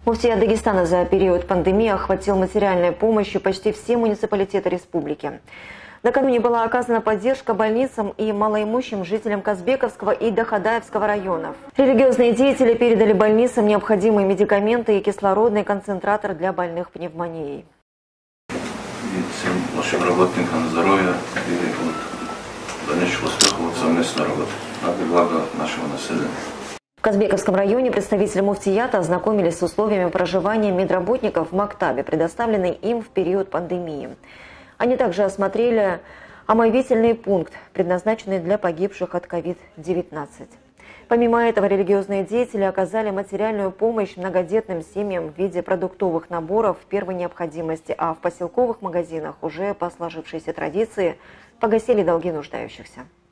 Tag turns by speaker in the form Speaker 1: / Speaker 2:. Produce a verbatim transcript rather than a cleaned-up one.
Speaker 1: Муфтият Дагестана за период пандемии охватил материальной помощью почти все муниципалитеты республики. Накануне была оказана поддержка больницам и малоимущим жителям Казбековского и Дахадаевского районов. Религиозные деятели передали больницам необходимые медикаменты и кислородный концентратор для больных пневмонией.
Speaker 2: И всем нашим работникам здоровья и дальнейших успехов совместной работы на благо нашего населения.
Speaker 1: В Казбековском районе представители муфтията ознакомились с условиями проживания медработников в Мактабе, предоставленной им в период пандемии. Они также осмотрели омовительный пункт, предназначенный для погибших от ковид девятнадцать. Помимо этого, религиозные деятели оказали материальную помощь многодетным семьям в виде продуктовых наборов первой необходимости, а в поселковых магазинах уже по сложившейся традиции погасили долги нуждающихся.